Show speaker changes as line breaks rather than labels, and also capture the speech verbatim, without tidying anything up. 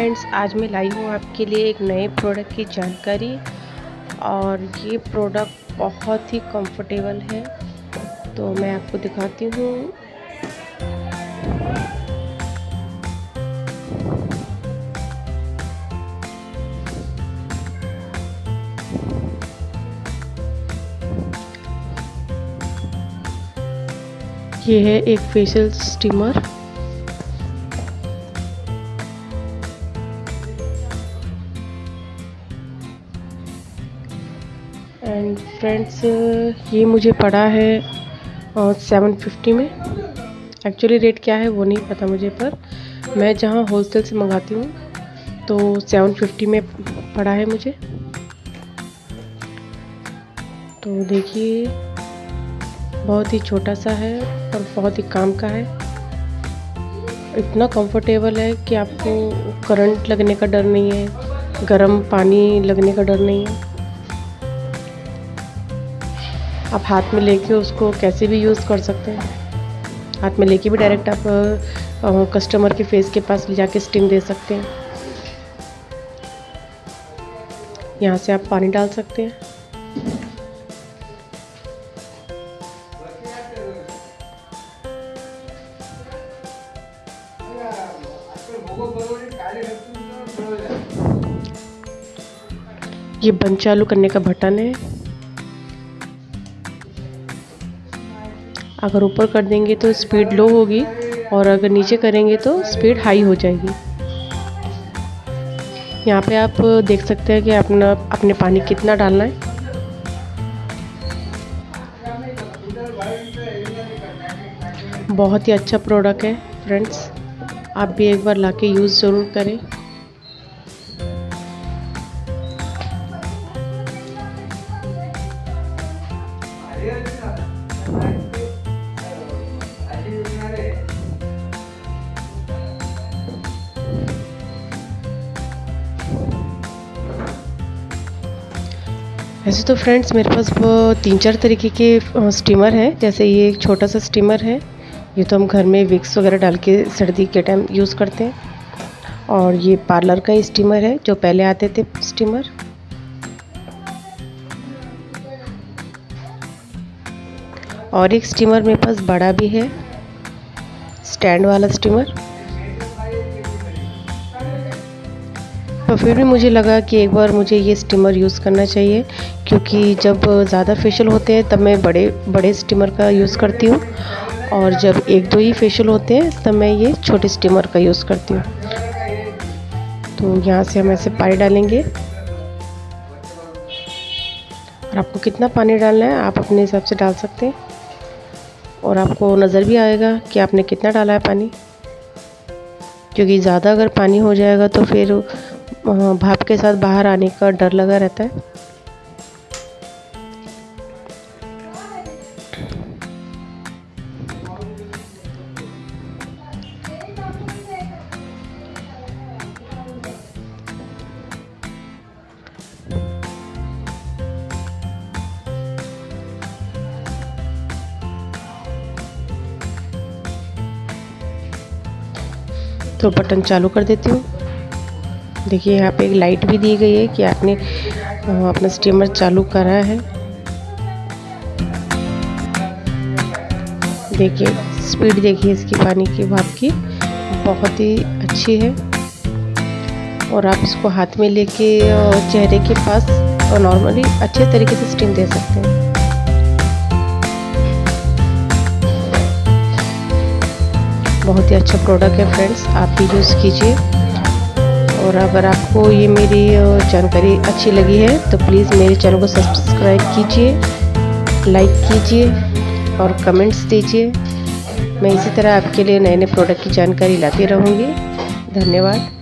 Friends, आज मैं लाई हूँ आपके लिए एक नए प्रोडक्ट की जानकारी। और ये प्रोडक्ट बहुत ही कंफर्टेबल है, तो मैं आपको दिखाती हूँ। ये है एक फेशियल स्टीमर। एंड फ्रेंड्स, ये मुझे पड़ा है सेवन फिफ्टी में। एक्चुअली रेट क्या है वो नहीं पता मुझे, पर मैं जहाँ होलसेल से मंगाती हूँ तो सेवन फिफ्टी में पड़ा है मुझे। तो देखिए, बहुत ही छोटा सा है और बहुत ही काम का है। इतना कंफर्टेबल है कि आपको करंट लगने का डर नहीं है, गर्म पानी लगने का डर नहीं है। आप हाथ में लेके उसको कैसे भी यूज़ कर सकते हैं। हाथ में लेके भी डायरेक्ट आप कस्टमर के फेस के पास ले जाके स्टीम दे सकते हैं। यहाँ से आप पानी डाल सकते हैं। ये बंद चालू करने का बटन है। अगर ऊपर कर देंगे तो स्पीड लो होगी, और अगर नीचे करेंगे तो स्पीड हाई हो जाएगी। यहाँ पे आप देख सकते हैं कि अपना अपने पानी कितना डालना है। बहुत ही अच्छा प्रोडक्ट है फ्रेंड्स, आप भी एक बार लाके यूज़ ज़रूर करें। वैसे तो फ्रेंड्स, मेरे पास वो तीन चार तरीके के स्टीमर हैं। जैसे ये एक छोटा सा स्टीमर है, ये तो हम घर में विक्स वगैरह डाल के सर्दी के टाइम यूज़ करते हैं। और ये पार्लर का स्टीमर है, जो पहले आते थे स्टीमर। और एक स्टीमर मेरे पास बड़ा भी है, स्टैंड वाला स्टीमर। तो फिर भी मुझे लगा कि एक बार मुझे ये स्टीमर यूज़ करना चाहिए, क्योंकि जब ज़्यादा फेशियल होते हैं तब मैं बड़े बड़े स्टीमर का यूज़ करती हूँ, और जब एक दो ही फेशियल होते हैं तब मैं ये छोटे स्टीमर का यूज़ करती हूँ। तो यहाँ से हम ऐसे पानी डालेंगे, और आपको कितना पानी डालना है आप अपने हिसाब से डाल सकते हैं, और आपको नज़र भी आएगा कि आपने कितना डाला है पानी। क्योंकि ज़्यादा अगर पानी हो जाएगा तो फिर भाप के साथ बाहर आने का डर लगा रहता है। तो बटन चालू कर देती हूँ। देखिए, यहाँ पे एक लाइट भी दी गई है कि आपने अपना स्टीमर चालू करा है। देखिए स्पीड, देखिए इसकी पानी की भाप की बहुत ही अच्छी है। और आप इसको हाथ में लेके चेहरे के पास और नॉर्मली अच्छे तरीके से स्टीम दे सकते हैं। बहुत ही अच्छा प्रोडक्ट है फ्रेंड्स, आप भी यूज़ कीजिए। और अगर आपको ये मेरी जानकारी अच्छी लगी है तो प्लीज़ मेरे चैनल को सब्सक्राइब कीजिए, लाइक कीजिए और कमेंट्स दीजिए। मैं इसी तरह आपके लिए नए नए प्रोडक्ट की जानकारी लाती रहूँगी। धन्यवाद।